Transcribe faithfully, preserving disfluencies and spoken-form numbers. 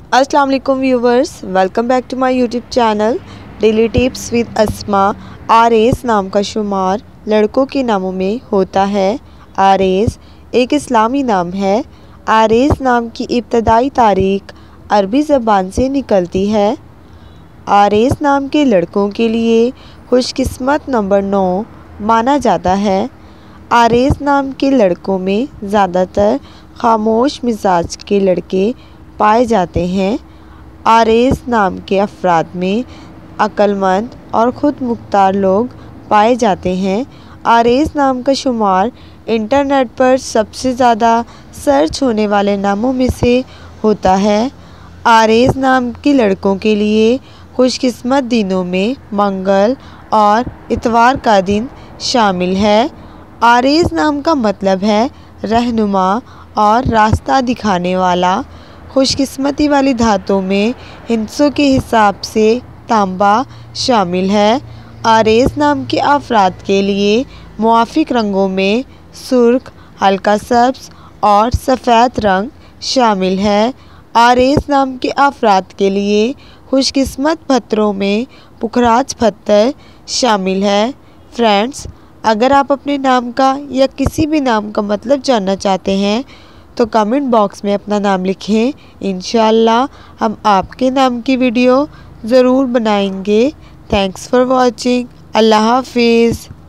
अस्सलाम वालेकुम viewers, welcome back to my YouTube channel daily tips with Asma. आरेस नाम का शुमार लड़कों के नामों में होता है। आरेस एक इस्लामी नाम है। आरेस नाम की इब्तदाई तारीख अरबी ज़बान से निकलती है। आरेस नाम के लड़कों के लिए खुशकिस्मत नंबर नौ माना जाता है। आरेस नाम के लड़कों में ज़्यादातर खामोश मिजाज के लड़के पाए जाते हैं। आरेस नाम के अफराद में अक्लमंद और ख़ुद मुख्तार लोग पाए जाते हैं। आरेस नाम का शुमार इंटरनेट पर सबसे ज़्यादा सर्च होने वाले नामों में से होता है। आरेस नाम के लड़कों के लिए खुशकिस्मत दिनों में मंगल और इतवार का दिन शामिल है। आरेस नाम का मतलब है रहनुमा और रास्ता दिखाने वाला। खुशकिस्मती वाली धातों में हिंसों के हिसाब से तांबा शामिल है। आरेस नाम के अफराद के लिए मुआफिक रंगों में सुर्ख, हल्का सब्ज़ और सफ़ेद रंग शामिल है। आरेस नाम के अफराद के लिए खुशकिस्मत पत्थरों में पुखराज पत्थर शामिल है। फ्रेंड्स, अगर आप अपने नाम का या किसी भी नाम का मतलब जानना चाहते हैं तो कमेंट बॉक्स में अपना नाम लिखें। इंशाअल्लाह हम आपके नाम की वीडियो ज़रूर बनाएंगे। Thanks for watching. अल्लाह हाफिज़।